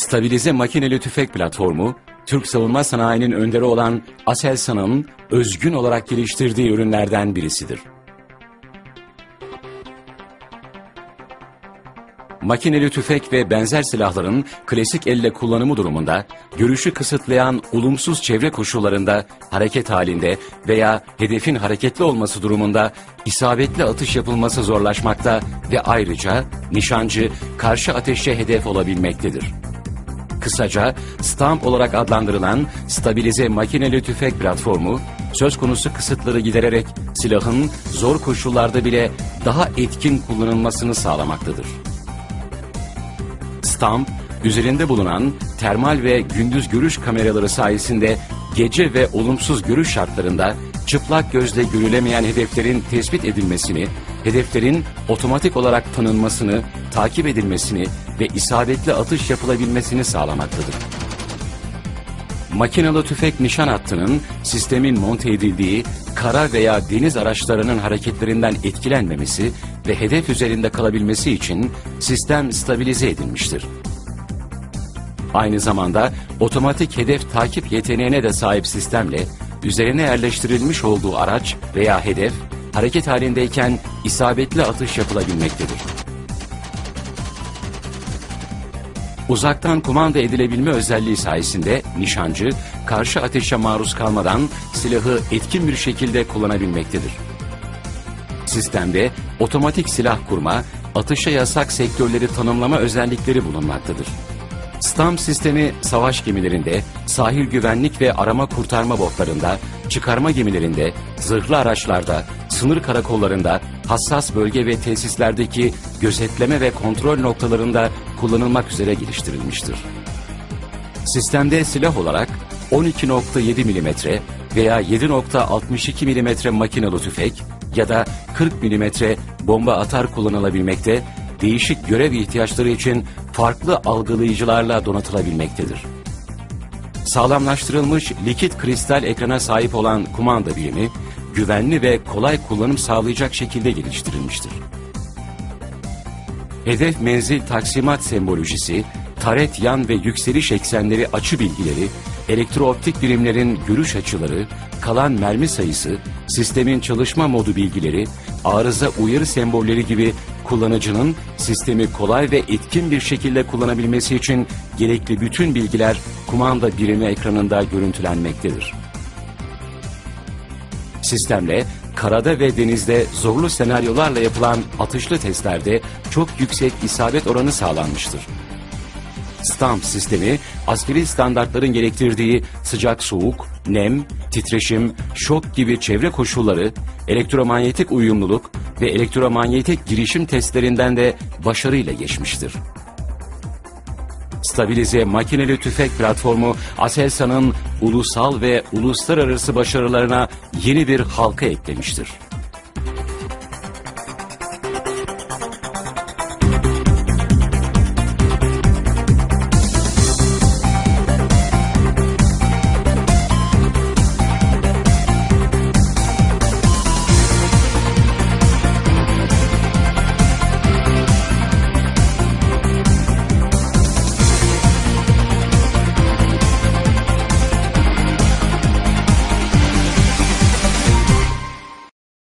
Stabilize makineli tüfek platformu, Türk savunma sanayinin önderi olan Aselsan'ın özgün olarak geliştirdiği ürünlerden birisidir. Makineli tüfek ve benzer silahların klasik elle kullanımı durumunda, görüşü kısıtlayan olumsuz çevre koşullarında hareket halinde veya hedefin hareketli olması durumunda isabetli atış yapılması zorlaşmakta ve ayrıca nişancı karşı ateşe hedef olabilmektedir. Kısaca STAMP olarak adlandırılan stabilize makineli tüfek platformu, söz konusu kısıtları gidererek silahın zor koşullarda bile daha etkin kullanılmasını sağlamaktadır. STAMP, üzerinde bulunan termal ve gündüz görüş kameraları sayesinde gece ve olumsuz görüş şartlarında çıplak gözle görülemeyen hedeflerin tespit edilmesini, hedeflerin otomatik olarak tanınmasını, takip edilmesini ve isabetli atış yapılabilmesini sağlamaktadır. Makinalı tüfek nişan hattının sistemin monte edildiği kara veya deniz araçlarının hareketlerinden etkilenmemesi ve hedef üzerinde kalabilmesi için sistem stabilize edilmiştir. Aynı zamanda otomatik hedef takip yeteneğine de sahip sistemle üzerine yerleştirilmiş olduğu araç veya hedef hareket halindeyken isabetli atış yapılabilmektedir. Uzaktan kumanda edilebilme özelliği sayesinde nişancı karşı ateşe maruz kalmadan silahı etkin bir şekilde kullanabilmektedir. Sistemde otomatik silah kurma, atışa yasak sektörleri tanımlama özellikleri bulunmaktadır. STAMP sistemi savaş gemilerinde, sahil güvenlik ve arama kurtarma botlarında, çıkarma gemilerinde, zırhlı araçlarda, sınır karakollarında, hassas bölge ve tesislerdeki gözetleme ve kontrol noktalarında kullanılmak üzere geliştirilmiştir. Sistemde silah olarak 12.7 mm veya 7.62 mm makinalı tüfek ya da 40 mm bomba atar kullanılabilmekte, değişik görev ihtiyaçları için farklı algılayıcılarla donatılabilmektedir. Sağlamlaştırılmış likit kristal ekrana sahip olan kumanda birimi, güvenli ve kolay kullanım sağlayacak şekilde geliştirilmiştir. Hedef menzil taksimat sembolojisi, taret yan ve yükseliş eksenleri açı bilgileri, elektrooptik birimlerin görüş açıları, kalan mermi sayısı, sistemin çalışma modu bilgileri, arıza uyarı sembolleri gibi kullanıcının sistemi kolay ve etkin bir şekilde kullanabilmesi için gerekli bütün bilgiler kumanda birimi ekranında görüntülenmektedir. Sistemle karada ve denizde zorlu senaryolarla yapılan atışlı testlerde çok yüksek isabet oranı sağlanmıştır. STAMP sistemi, askeri standartların gerektirdiği sıcak soğuk, nem, titreşim, şok gibi çevre koşulları, elektromanyetik uyumluluk ve elektromanyetik girişim testlerinden de başarıyla geçmiştir. Stabilize makineli tüfek platformu Aselsan'ın ulusal ve uluslararası başarılarına yeni bir halka eklemiştir.